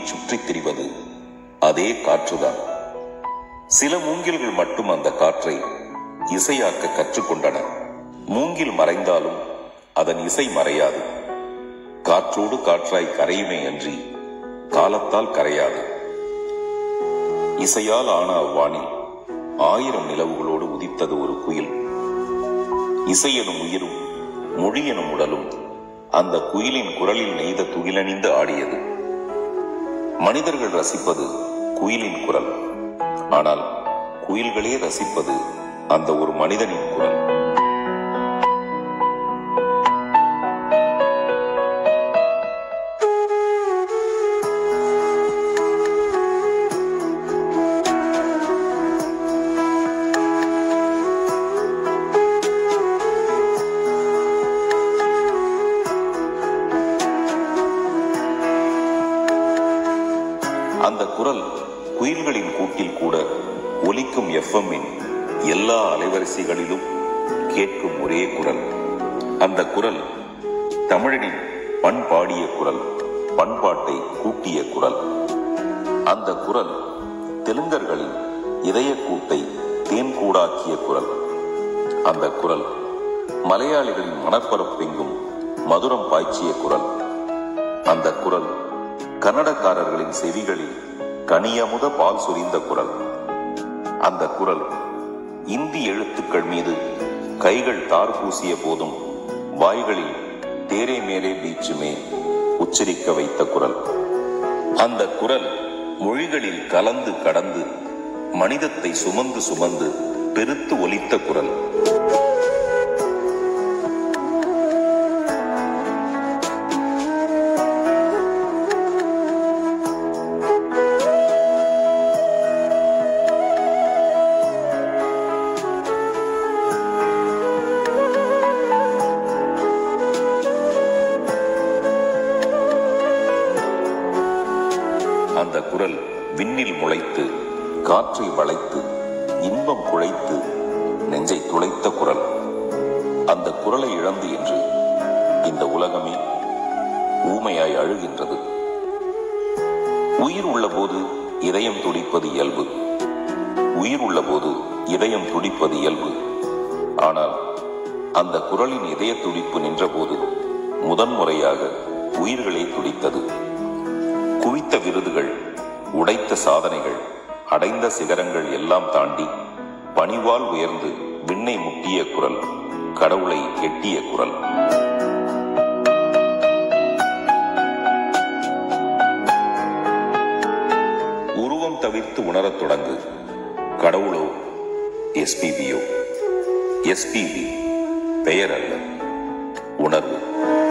சுற்றித் திரிவது அதே காற்றுதான். சில மூங்கில்கள் மட்டும் அந்த காற்றை இசையாக்க கற்றுக்கொண்டன. மூங்கில் மறைந்தாலும் அதன் இசை மறையாது. காற்றோடு காற்றாய் கரையுமே அன்றி காலத்தால் கரையாது. இசையால் ஆன அவ்வானில் 1000 நிலவுகளோடு உதித்தது ஒரு குயில். இசை எனும் உயிரும் மொழி எனும் உடலும் அந்த குயிலின் குரலில் நெய்த துகிலணிந்து ஆடியது. மனிதர்கள் ரசிப்பது குயிலின் குரல். ஆனால் குயில்களே ரசிப்பது அந்த ஒரு மனிதனின் குரல். அந்த குரல் குயில்களின் கூட்டில் கூட ஒலிக்கும் எஃப்எம்மின் எல்லா அலைவரிசைகளிலும் கேட்கும் ஒரே குரல். அந்த குரல் தமிழனின் பண்பாடிய குரல், பண்பாட்டை கூட்டிய குரல். அந்த குரல் தெலுங்கர்களின் இதய கூட்டை தேன்கூடாக்கிய குரல். அந்த குரல் மலையாளிகளின் மணற்பரப்பெங்கும் மதுரம் பாய்ச்சிய குரல். அந்த குரல் கன்னடக்காரர்களின் செவிகளில் கனியமுத பால் சொரிந்த குரல். அந்த குரல் இந்தி எழுத்துக்கள் மீது கைகள் தார் பூசிய போதும் வாய்களில் தேரே மேரே பீச்சுமே உச்சரிக்க வைத்த குரல். அந்த குரல் மொழிகளில் கலந்து கடந்து மனிதத்தை சுமந்து சுமந்து பெருத்து ஒலித்த குரல். அந்த குரல் விண்ணில் முளைத்து காற்றை வளைத்து இன்பம் குழைத்து நெஞ்சை துளைத்த குரல். அந்த குரலை இழந்து என்று இந்த உலகமே ஊமையாய் அழுகின்றது. உயிர் உள்ளபோது இதயம் துடிப்பது இயல்பு. உயிர் உள்ளபோது இதயம் துடிப்பது இயல்பு. ஆனால் அந்த குரலின் இதய துடிப்பு நின்றபோது முதன்முறையாக உயிர்களே துடித்தது. குவித்த விருதுகள், உடைத்த சாதனைகள், அடைந்த சிகரங்கள் எல்லாம் தாண்டி பணிவால் உயர்ந்து விண்ணை முட்டிய குரல், கடவுளை எட்டிய குரல். உருவம் தவிர்த்து உணரத் தொடங்கு. கடவுளோ எஸ்பிபியோ. எஸ்பிபி பெயர் அல்ல, உணர்வு.